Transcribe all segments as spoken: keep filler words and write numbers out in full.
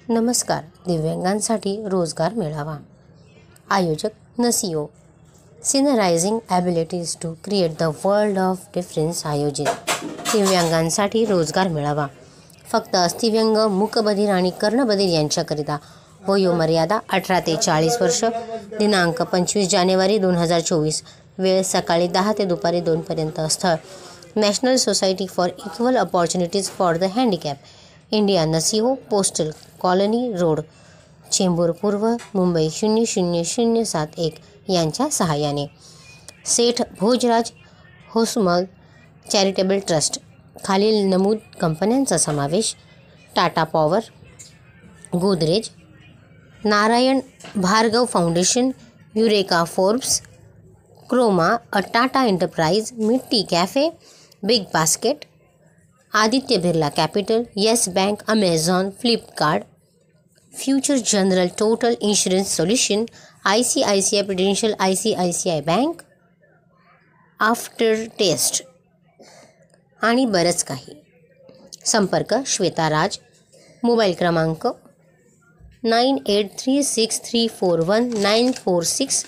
नमस्कार. दिव्यांगांसाठी रोजगार मेळावा. आयोजक नसीओ. Synergising abilities to create the world of difference आयोजित दिव्यांगांसाठी रोजगार मेळावा. फक्त अस्थिव्यंग, मूकबधिर आणि कर्णबधिर यांच्याकरिता. वयोमर्यादा अठरा ते चाळीस वर्ष. दिनांक पंचवीस जानेवारी दोन हजार चोवीस. वेळ सकाळी दहा ते दुपारी दोनपर्यंत. स्थळ National Society for Equal Opportunities for the Handicap, India, नसीओ, पोस्टल कॉलनी रोड, चेंबूर पूर्व, मुंबई शून्य शून्य शून्य सात एक यांच्या सहाय्याने. Seth Bhojraj Hosmal charitable trust. खालील नमूद कंपन्यांचा समावेश: Tata Power, Godrej, Narayan Bhargav Foundation, Eureka Forbes, Croma, a Tata Enterprise, Mitti Cafe, Big Basket, Aditya Birla Capital, Yes Bank, Amazon, Flipkart, Future General Total Insurance Solution, I C I C I Prudential, I C I C I bank, after test आणि बरंच काही. संपर्क Shweta Raj. Mobile क्रमांक nine eight three six three four one nine four six.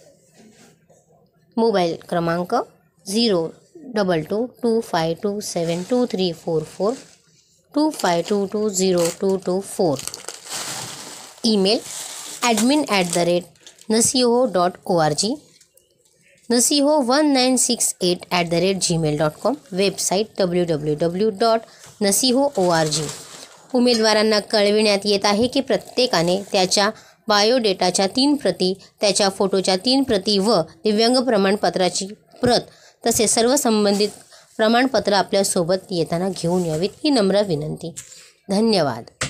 Mobile क्रमांक zero double two two five two seven two three four four two five two two zero two two four. Email admin at the rate नसीहो dot O R G, नसीहो one nine six eight at the rate gmail dot com. Website W W W dot नसीहो O R G. उमेदवारांना कळविण्यात येत आहे की प्रत्येकाने त्याच्या बायोडेटाच्या तीन प्रती, त्याच्या फोटोच्या तीन प्रती व दिव्यांग प्रमाणपत्राची प्रत तसेच सर्व संबंधित प्रमाणपत्र आपल्यासोबत येताना घेऊन यावीत ही नम्र विनंती. धन्यवाद.